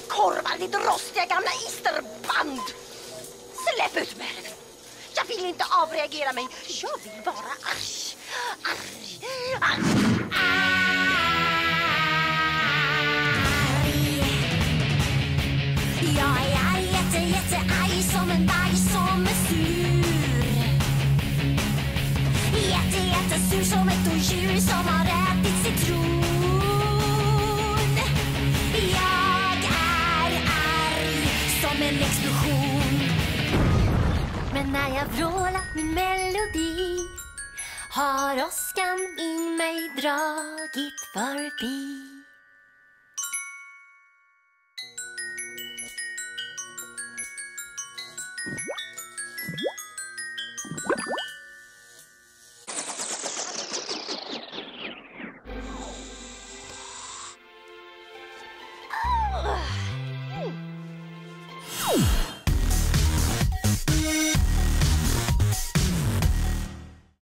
korvar, ditt rostiga gamla isterband! Släpp ut mig! Jag vill inte avreagera mig. Jag vill vara arg. Arg. Arg. Jag är jättearg som en varg som är sur. Jättesur som ett odjur som har ätit citron. Jag är arg som en explosion. Men när jag vrålar min melodi har åskan i mig dragit förbi.